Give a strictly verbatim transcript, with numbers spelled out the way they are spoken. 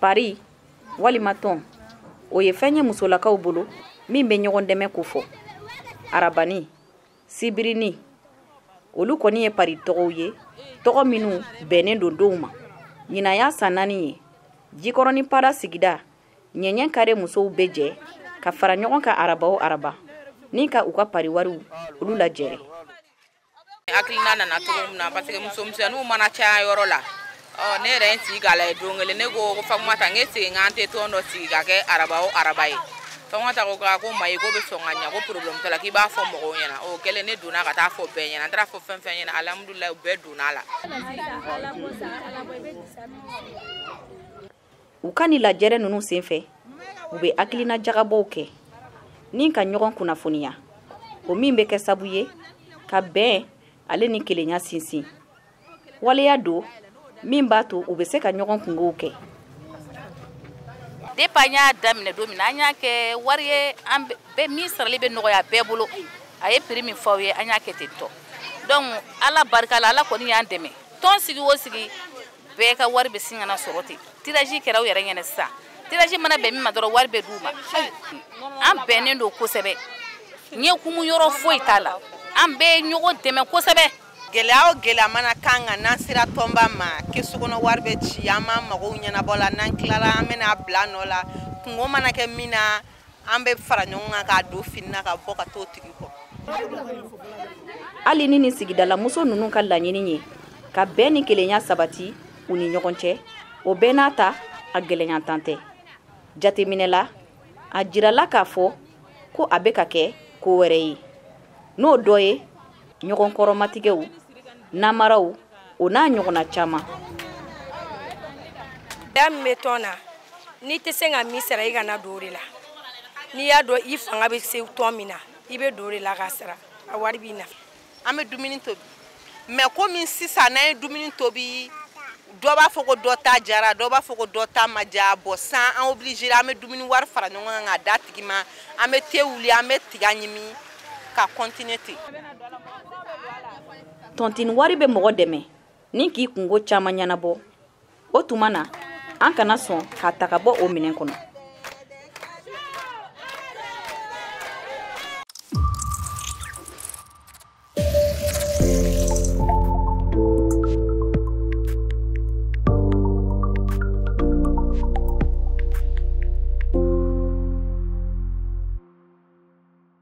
pari walima tɔn o ye fɛn ye musolakaw bolo min bɛ ɲɔgɔn dɛmɛ ko fɔ. Arabani, sibirini, olu kɔni ye pari tɔgɔw ye tɔgɔ minnu bɛnnen don denw ma. Ɲinan y'a san naani ye Jikɔrɔni Para sigida ɲɛɲɛ kare musow bɛ jɛ ka fara ɲɔgɔn ka araba o araba ni ka u ka pari wariw olu lajɛrɛ. Hakilina nana cogo min na parce que musomisɛnninw mana caya yɔrɔ la ɔ ne yɛrɛ n sigi k'a lajɛ don kelen ne ko Fatumata n segin n tɛ tɔn dɔ sigi ka kɛ araba o araba ye. Fatumata ko ko mayi ko bɛ sɔn ka ɲɛ ko problème t'a la k'i b'a fɔ mɔgɔw ɲɛna o kɛlen ne donna ka taa fɔ bɛɛ ɲɛna n taara fɔ fɛn fɛn ɲɛna alhamdulilayi u bɛɛ donna la. U ka ni lajɛrɛ ninnu senfɛ u bɛ hakilina jagabɔw kɛ ni ka ɲɔgɔn kunnafoniya o min bɛ kɛ sabu ye ka bɛn ale ni kelenya sinsin waleya don min b'a to u bɛ se ka ɲɔgɔn kungow kɛ. Depuis an y'a daminɛ don min na an y'a kɛ wari ye an bɛɛ min sarali bɛ nɔgɔya bɛɛ bolo a ye prix min fɔ aw ye an y'a kɛ ten tɔ donc ala barika la ala kɔni y'an dɛmɛ tɔn sigi o sigi bɛɛ ka wari bɛ sin kana sɔrɔ ten tirage kɛra u yɛrɛ ɲɛna sisan tirage mana bɛn min ma dɔrɔn wari bɛ d'u ma an bɛnnen don kosɛbɛ ɲɛkumu yɔrɔ foyi t'a la an bɛɛ ɲɔgɔn dɛmɛ kosɛbɛ. Gɛlɛya o gɛlɛya mana kan ka n'an sera tɔnba ma kesu kɔnɔ wari bɛ ci an b'an magow ɲɛnabɔ la n'an tilara an bɛna bila nɔ la kungo mana kɛ min na an bɛ fara ɲɔgɔn kan k'a don fini na ka bɔ ka t'o tigi kɔ. Hali ni nin sigidala muso ninnu ka laɲini ye ka bɛn ni kelenya sabati u ni ɲɔgɔn cɛ o bɛɛ n'a ta a gɛlɛyantan tɛ. Jateminɛ la a jirala k'a fɔ ko a bɛ ka kɛ ko wɛrɛ ye n'o dɔ ye ɲɔgɔn kɔrɔmatigɛw namaraw o n'a ɲɔgɔnna caman. Ya min bɛ tɔn na n'i tɛ se ka min sara i kana don o de la n'i y'a dɔn i fanga bɛ se tɔn min na i bɛ don o de la ka sara a wari b'i nafa. An bɛ dumuni tobi mais komi sisan n'an ye dumuni tobi dɔ b'a fɔ ko dɔ ta jara dɔ b'a fɔ ko dɔ ta ma ja bon san an obligé an bɛ dumuni wari fara ɲɔgɔn kan ka d'a tigi ma an bɛ thé wuli an bɛ tiga ɲimi ka continuer ten. Tontine wari bɛ mɔgɔ dɛmɛ ni k'i kungo caman ɲɛnabɔ o tuma na an kana sɔn k'a ta ka bɔ o minɛn kɔnɔ.